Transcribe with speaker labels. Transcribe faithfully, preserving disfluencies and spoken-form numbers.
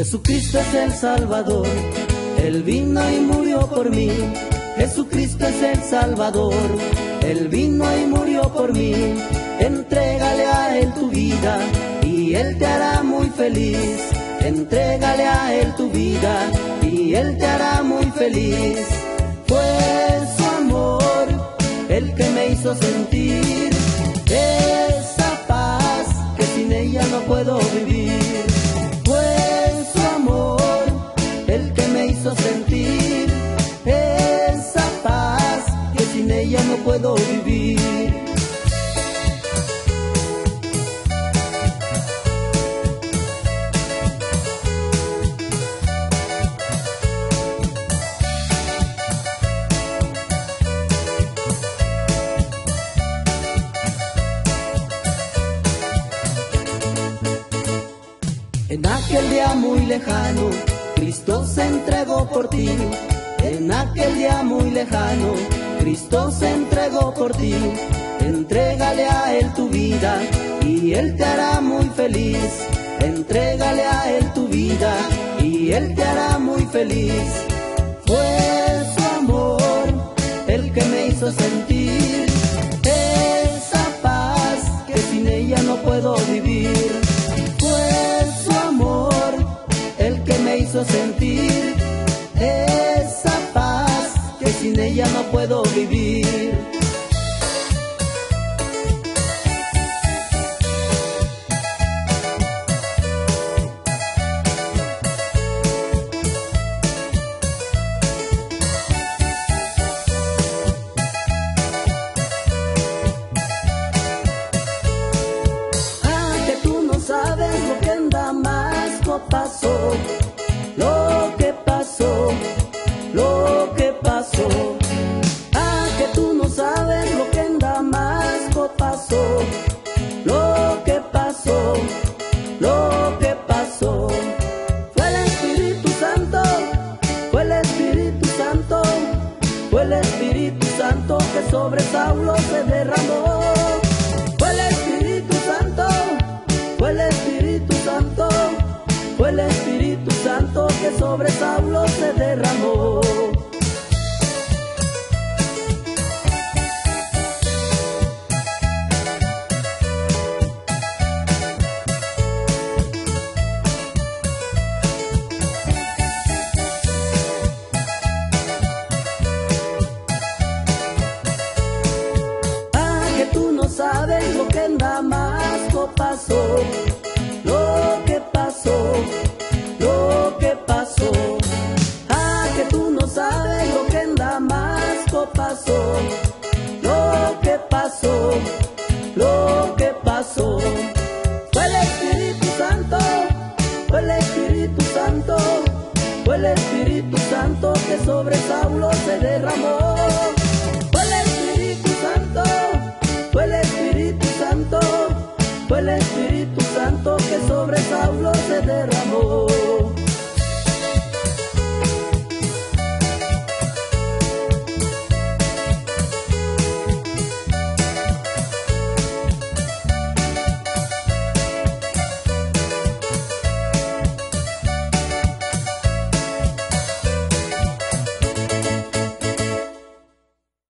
Speaker 1: Jesucristo es el Salvador, Él vino y murió por mí. Jesucristo es el Salvador, Él vino y murió por mí. Entrégale a Él tu vida y Él te hará muy feliz. Entrégale a Él tu vida y Él te hará muy feliz. Fue su amor el que me hizo sentir esa paz que sin ella no puedo vivir. Fue su amor el que me hizo sentir esa paz que sin ella no puedo vivir. En aquel día muy lejano, Cristo se entregó por ti. En aquel día muy lejano, Cristo se entregó por ti. Entrégale a Él tu vida y Él te hará muy feliz. Entrégale a Él tu vida y Él te hará muy feliz. Fue su amor el que me hizo sentir esa paz que sin ella no puedo vivir. Me hizo sentir esa paz que sin ella no puedo vivir. Ah, que tú no sabes lo que en Damasco pasó. Lo que pasó, lo que pasó. Ah, que tú no sabes lo que en Damasco pasó. Lo que pasó, lo que pasó. Fue el Espíritu Santo, fue el Espíritu Santo, fue el Espíritu Santo que sobre Saulo se derramó. Fue el Espíritu Santo, fue el Espíritu Santo, fue el Espíritu Santo que sobre Saulo se derramó. Ah, que tú no sabes lo que en Damasco pasó. Lo que pasó, lo que pasó. Ah, que tú no sabes lo que en Damasco pasó. Lo que pasó, lo que pasó. Fue el Espíritu Santo, fue el Espíritu Santo, fue el Espíritu Santo que sobre Saulo se derramó. Fue el Espíritu Santo, fue el Espíritu Santo, fue el Espíritu Santo que sobre Saulo se derramó.